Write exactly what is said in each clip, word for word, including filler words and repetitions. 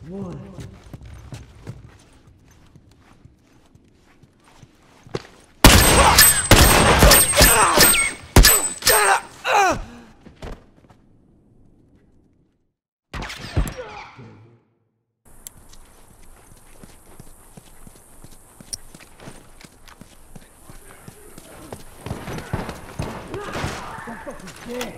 One. Yeah.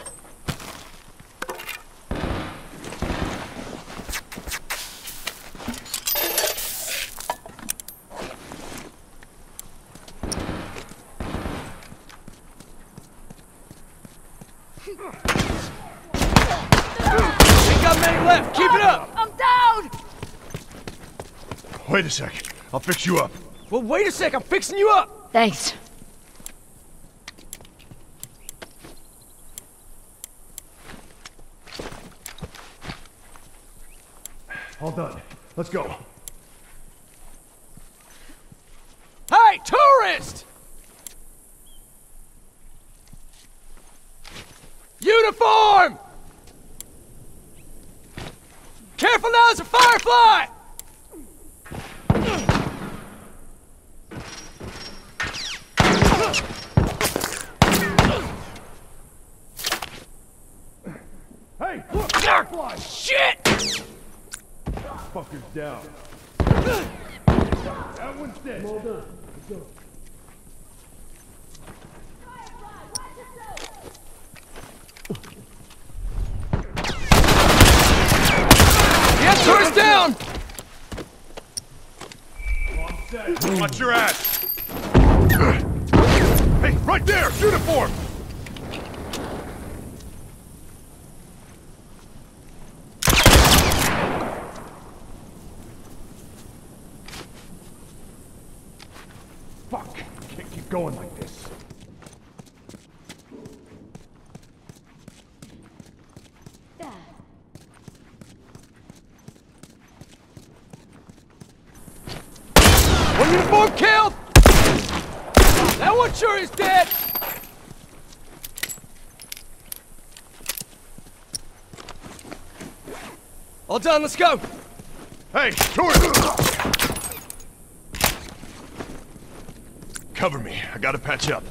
Ain't got many left. Keep it up. I'm down. Wait a sec. I'll fix you up. Well, wait a sec. I'm fixing you up. Thanks. All done. Let's go. Hey, tourist! Uniform! Careful now, it's a firefly! Hey, look! Firefly! Shit! Fucker's down. That one's dead. All done. Let's go. Yes, tourist down! On set. Watch your ass. Hey, right there! Uniform! Fuck! Can't keep going like this. One uniform killed! That one sure is dead! All done, let's go! Hey, tourist! Cover me. I gotta patch up.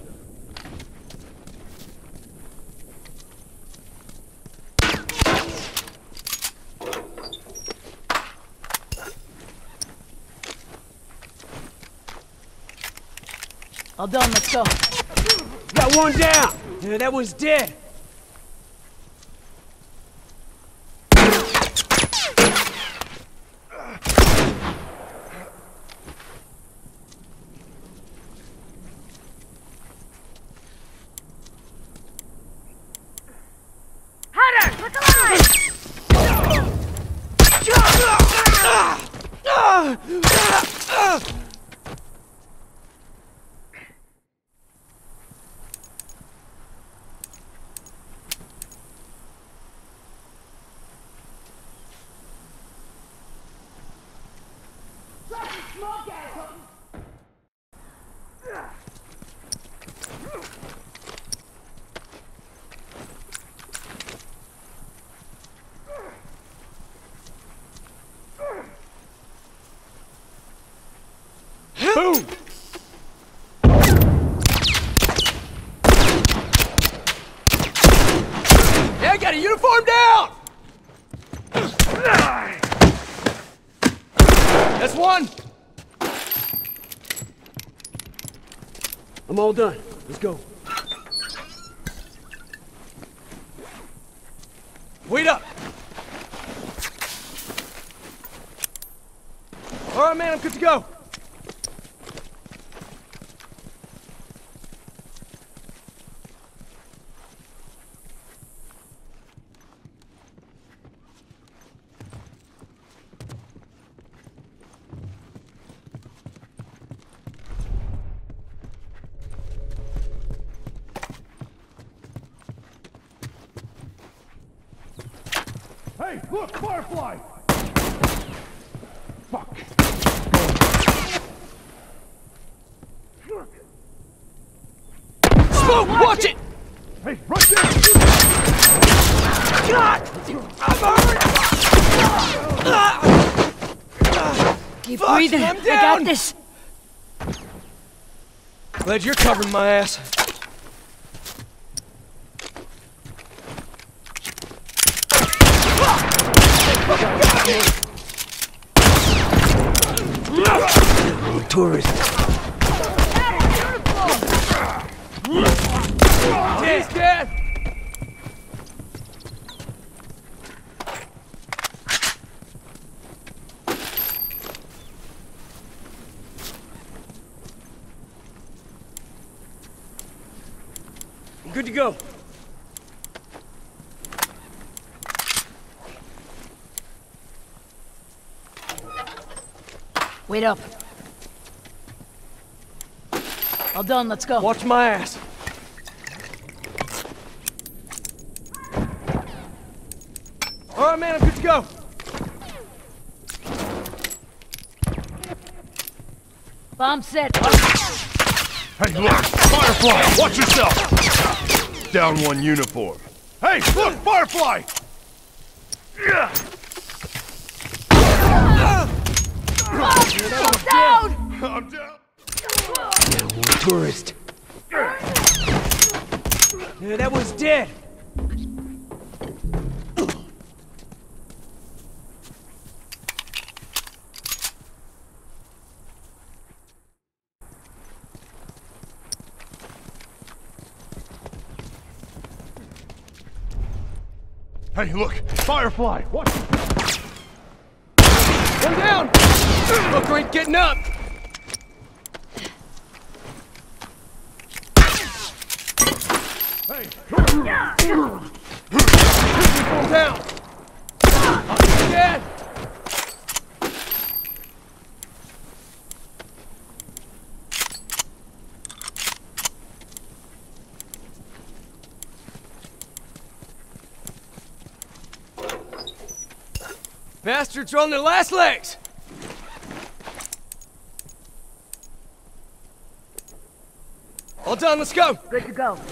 All done, let's go. Got one down! Yeah, that one's dead! Hunter, look alive! Boom! Yeah, I got a uniform down! That's one! I'm all done. Let's go. Wait up! All right, man, I'm good to go. Hey, look! Firefly! Fuck! Smoke, watch it! Hey, right there! God! I'm hurt! Ah! Keep Fuck, breathing. I'm I down. got this. Glad you're covering my ass. Tourist. He's dead. I'm good to go. Wait up. All done, let's go. Watch my ass. All right, man, I'm good to go. Bomb set. Hey, look! Firefly! Watch yourself! Down one uniform. Hey, look! Firefly! Yeah. Down! I'm down! Tourist. Yeah, that one's dead. Hey, look! Firefly! Watch yourself! One down! Fucker ain't getting up! Hey! One down! I'm dead! Bastards are on their last legs! All done, let's go! Good to go.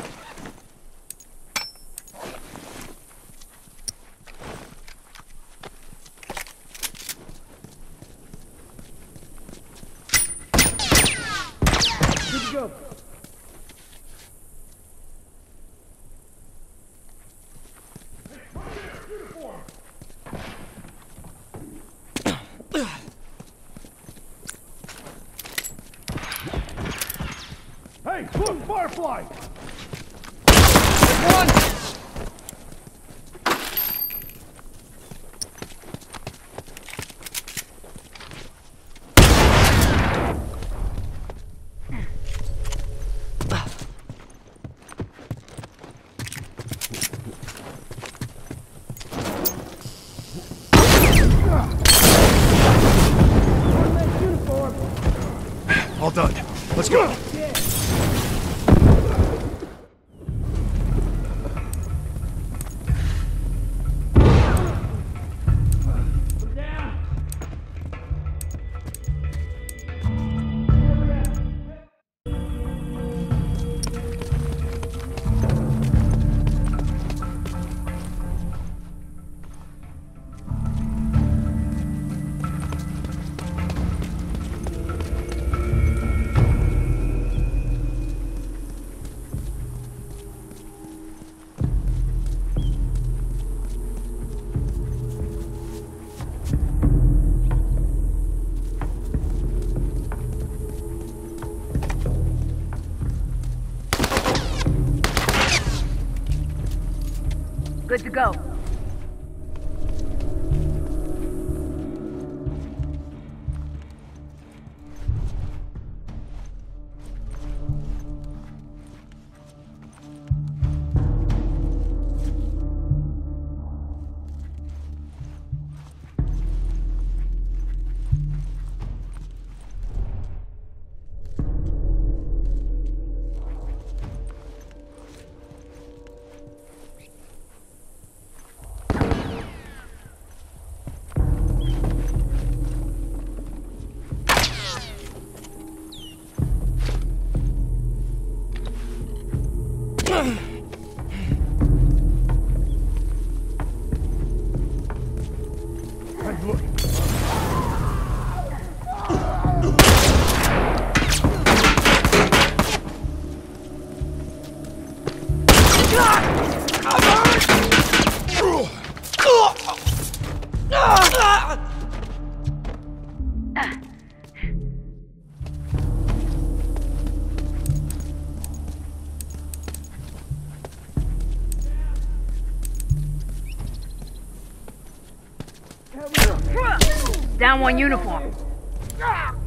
Good to go. Hey, look! Firefly! One! All done. Let's go. Good to go. Down one uniform.